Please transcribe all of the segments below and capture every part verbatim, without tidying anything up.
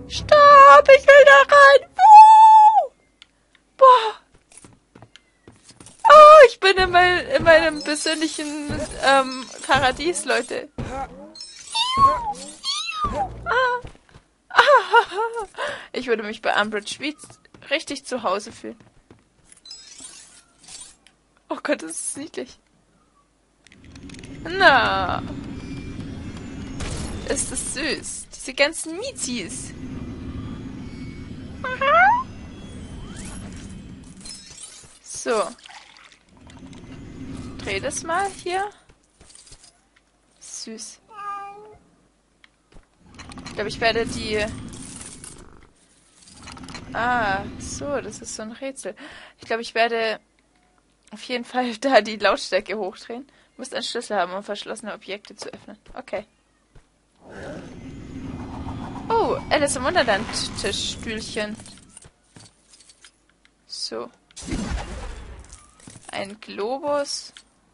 Stopp! Ich will da rein! Uh! Boah! Oh, ich bin in, mein, in meinem persönlichen ähm, Paradies, Leute. Ah. Ah. Ich würde mich bei Umbridge wie richtig zu Hause fühlen. Oh Gott, das ist niedlich. Na. Ist das süß. Diese ganzen Mizis. So. Dreh das mal hier. Süß. Ich glaube, ich werde die... Ah, so, das ist so ein Rätsel. Ich glaube, ich werde auf jeden Fall da die Lautstärke hochdrehen. Du musst einen Schlüssel haben, um verschlossene Objekte zu öffnen. Okay. Oh, Alice im Wunderland Tischstühlchen. So. Ein Globus.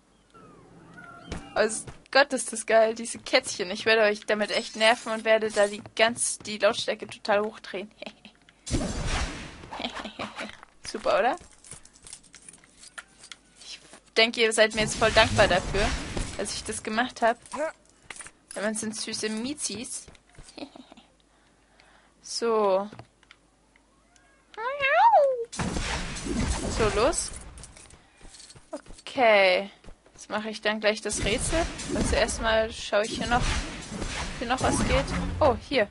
Oh Gott, ist das geil, diese Kätzchen. Ich werde euch damit echt nerven und werde da die ganz die Lautstärke total hochdrehen. Super, oder? Ich denke, ihr seid mir jetzt voll dankbar dafür, dass ich das gemacht habe. Ja, man sind süße Mizis. So. So, los. Okay. Jetzt mache ich dann gleich das Rätsel. Und zuerst mal schaue ich hier noch, hier noch was geht. Oh, hier.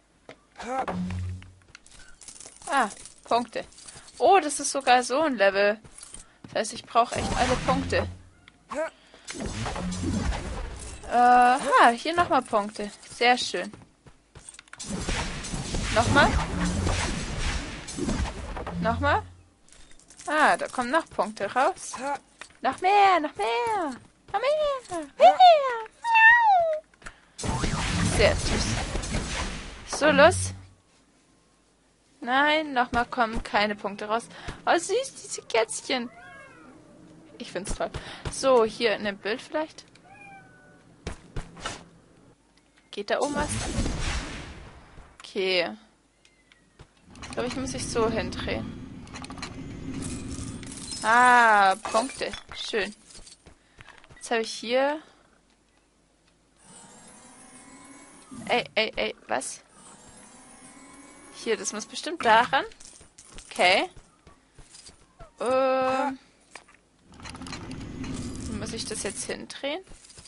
Ah, Punkte. Oh, das ist sogar so ein Level. Das heißt, ich brauche echt alle Punkte. Äh, ha, hier nochmal Punkte. Sehr schön. Nochmal? Nochmal? Ah, da kommen noch Punkte raus. Noch mehr, noch mehr. Noch mehr. Mehr. Sehr süß. So, los. Nein, nochmal kommen keine Punkte raus. Oh, süß, diese Kätzchen. Ich find's toll. So, hier in dem Bild vielleicht. Geht da oben was? Okay. Ich glaube, ich muss mich so hindrehen. Ah, Punkte. Schön. Jetzt habe ich hier... Ey, ey, ey, was? Hier, das muss bestimmt daran. Okay. Ähm... Wie muss ich das jetzt hindrehen?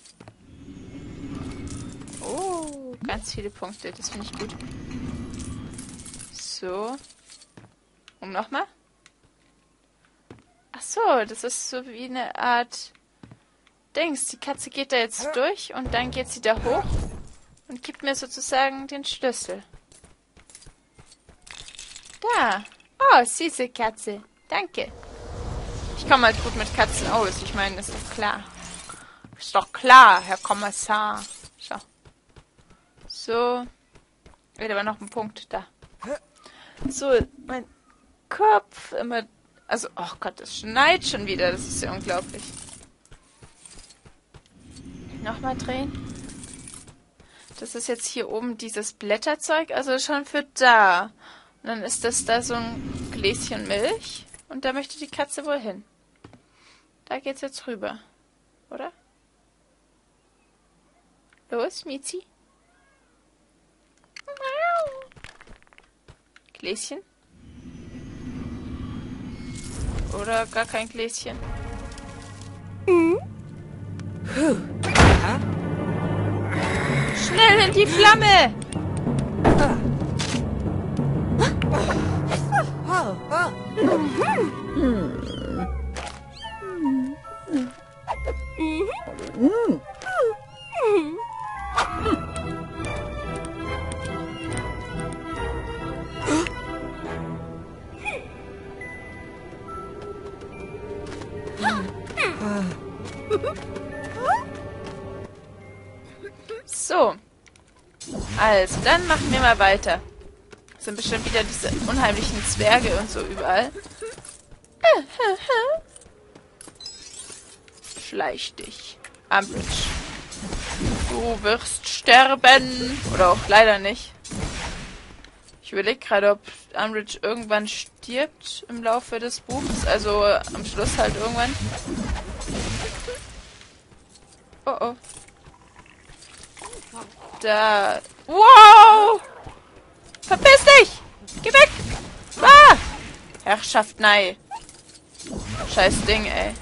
Oh, ganz viele Punkte. Das finde ich gut. So. Und nochmal? Ach so, das ist so wie eine Art Dings. Die Katze geht da jetzt durch und dann geht sie da hoch und gibt mir sozusagen den Schlüssel. Da. Oh, süße Katze. Danke. Ich komme halt gut mit Katzen aus. Ich meine, das ist doch klar. Ist doch klar, Herr Kommissar. So. So. Wird aber noch ein Punkt da. So, mein Kopf immer... Also, oh Gott, es schneit schon wieder. Das ist ja unglaublich. Nochmal drehen. Das ist jetzt hier oben dieses Blätterzeug. Also schon für da. Und dann ist das da so ein Gläschen Milch. Und da möchte die Katze wohl hin. Da geht's jetzt rüber. Oder? Los, Mizi. Gläschen? Oder gar kein Gläschen? Mhm. Schnell in die Flamme! So. Also, dann machen wir mal weiter. Das sind bestimmt wieder diese unheimlichen Zwerge und so überall. Schleich dich, Umbridge. Du wirst sterben. Oder auch leider nicht. Ich überlege gerade, ob Umbridge irgendwann stirbt im Laufe des Buchs. Also am Schluss halt irgendwann. Oh oh. Da. Wow! Verpiss dich! Geh weg! Ah! Herrschaft, nein. Scheiß Ding, ey.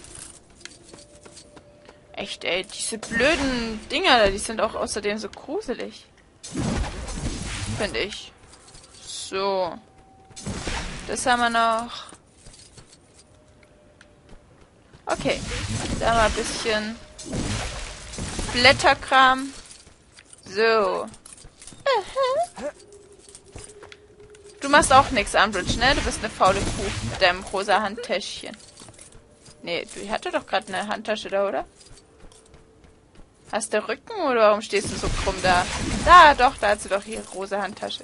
Echt, ey. Diese blöden Dinger, die sind auch außerdem so gruselig. Finde ich. So. Das haben wir noch. Okay. Da haben wir ein bisschen Blätterkram. So. Du machst auch nichts, Umbridge, ne? Du bist eine faule Kuh mit deinem rosa Handtäschchen. Nee, du hatte doch gerade eine Handtasche da, oder? Hast du Rücken oder warum stehst du so krumm da? Da, doch, da hat sie doch ihre rosa Handtasche.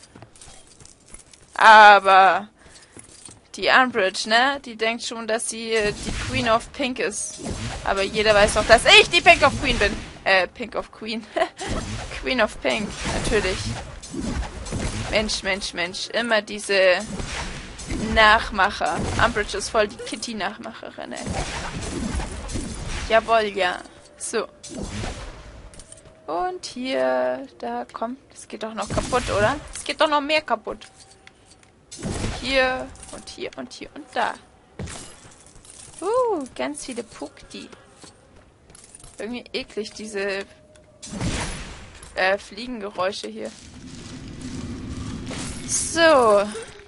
Aber die Umbridge, ne? Die denkt schon, dass sie äh, die Queen of Pink ist. Aber jeder weiß doch, dass ich die Pink of Queen bin. Äh, Pink of Queen. Queen of Pink, natürlich. Mensch, Mensch, Mensch. Immer diese Nachmacher. Umbridge ist voll die Kitty-Nachmacherin, ey. Jawohl, ja. So. Und hier, da kommt, das geht doch noch kaputt, oder? Es geht doch noch mehr kaputt. Hier und hier und hier und da. Uh, ganz viele Pukti. Irgendwie eklig, diese äh, Fliegengeräusche hier. So.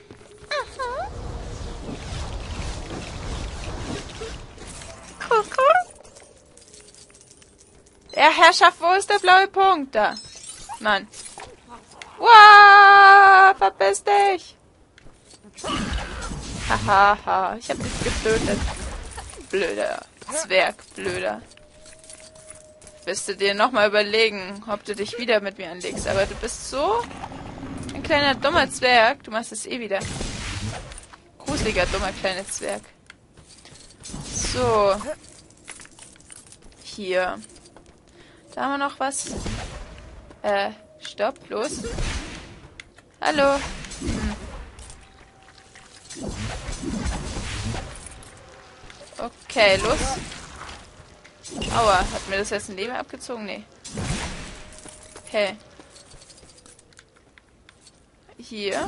Kuckuck. Ja, Herrschaft, wo ist der blaue Punkt? Da. Mann. Wow, verpiss dich. Hahaha, ha. Ich hab dich getötet. Blöder Zwerg, blöder. Wirst du dir nochmal überlegen, ob du dich wieder mit mir anlegst. Aber du bist so ein kleiner dummer Zwerg. Du machst es eh wieder. Gruseliger, dummer kleiner Zwerg. So. Hier. Da haben wir noch was. Äh, stopp, los. Hallo. Hm. Okay, los. Aua, hat mir das jetzt ein Leben abgezogen? Nee. Okay. Hier.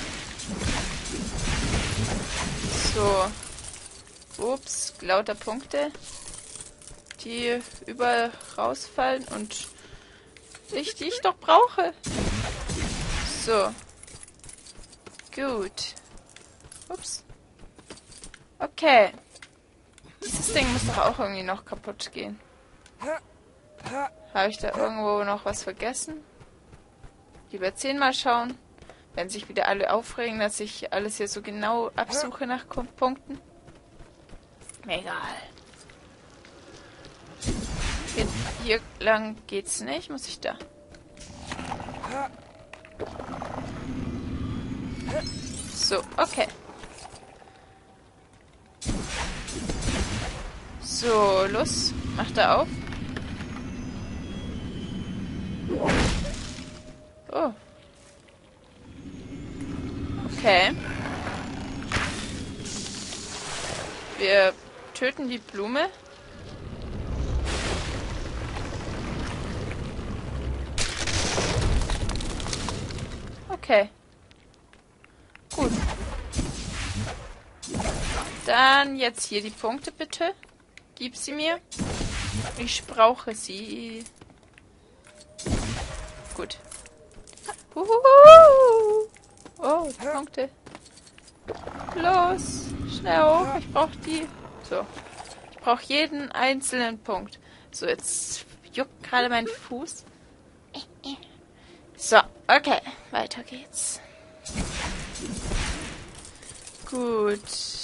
So. Ups, lauter Punkte, die überall rausfallen und ich, die ich doch brauche. So. Gut. Ups. Okay. Dieses Ding muss doch auch irgendwie noch kaputt gehen. Habe ich da irgendwo noch was vergessen? Lieber zehnmal schauen. Wenn sich wieder alle aufregen, dass ich alles hier so genau absuche nach Punkten. Mir egal. Hier, hier lang geht's nicht. Muss ich da? So, okay. So, los. Mach da auf. Oh. Okay. Wir töten die Blume. Okay. Gut. Dann jetzt hier die Punkte bitte. Gib sie mir. Ich brauche sie. Gut. Uhuhu. Oh, Punkte. Los. Schnell hoch. Ich brauche die. So. Ich brauche jeden einzelnen Punkt. So, jetzt juckt gerade mein Fuß. So, okay. Weiter geht's. Gut.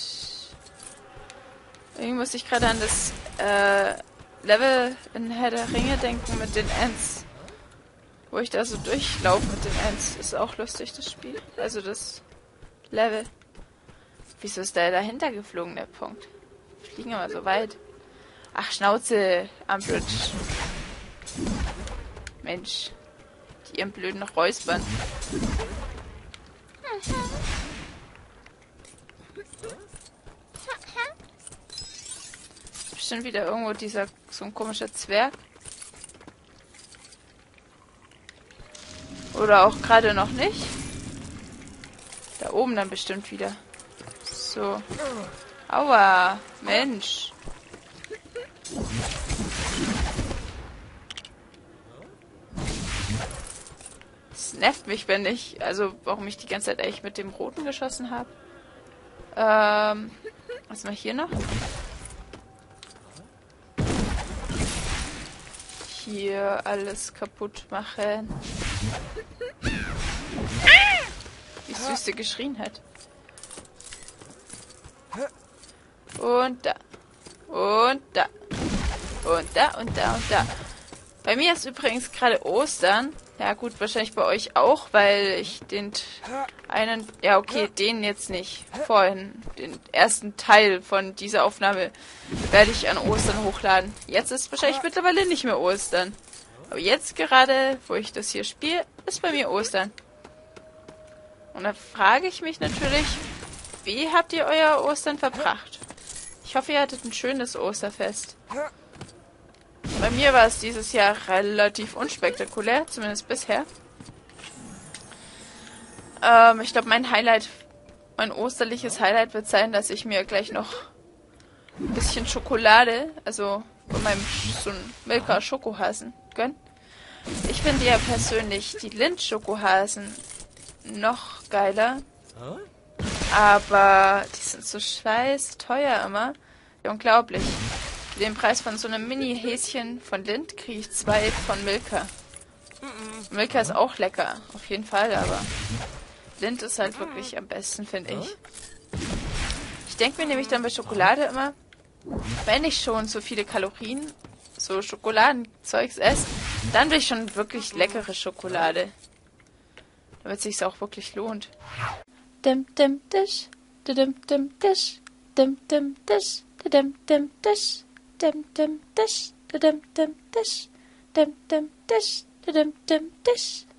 Irgendwie muss ich gerade an das äh, Level in Herr der Ringe denken mit den Ents. Wo ich da so durchlaufe mit den Ents. Ist auch lustig, das Spiel. Also das Level. Wieso ist der dahinter geflogen, der Punkt? Fliegen aber so weit. Ach, Schnauze, Umbridge. Mensch. Die ihren blöden Räuspern. bestimmt wieder irgendwo dieser, so ein komischer Zwerg. Oder auch gerade noch nicht. Da oben dann bestimmt wieder. So. Aua, Mensch. Es nervt mich, wenn ich, also warum ich die ganze Zeit eigentlich mit dem Roten geschossen habe. Ähm, was mal hier noch? Hier alles kaputt machen. Wie süß sie geschrien hat. Und da. Und da. Und da und da und da. Bei mir ist übrigens gerade Ostern. Ja gut, wahrscheinlich bei euch auch, weil ich den einen... Ja okay, den jetzt nicht. Vorhin. Den ersten Teil von dieser Aufnahme werde ich an Ostern hochladen. Jetzt ist wahrscheinlich mittlerweile nicht mehr Ostern. Aber jetzt gerade, wo ich das hier spiele, ist bei mir Ostern. Und da frage ich mich natürlich, wie habt ihr euer Ostern verbracht? Ich hoffe, ihr hattet ein schönes Osterfest. Bei mir war es dieses Jahr relativ unspektakulär, zumindest bisher. Ähm, ich glaube, mein Highlight, mein osterliches Highlight wird sein, dass ich mir gleich noch ein bisschen Schokolade, also von meinem Sch so ein Milka Schokohasen gönn. Ich finde ja persönlich die Lindt-Schokohasen noch geiler. Aber die sind so scheiß teuer immer. Unglaublich. Für den Preis von so einem Mini-Häschen von Lindt kriege ich zwei von Milka. Milka ist auch lecker, auf jeden Fall, aber Lindt ist halt wirklich am besten, finde ich. Ich denke mir nämlich dann bei Schokolade immer, wenn ich schon so viele Kalorien, so Schokoladenzeugs esse, dann will ich schon wirklich leckere Schokolade. Damit es sich auch wirklich lohnt. Dim dim dish, dim dim dish, dim dim dish, dim dim dish, dim dim dish, dim dim dish, dim dim dish, dim dim dish.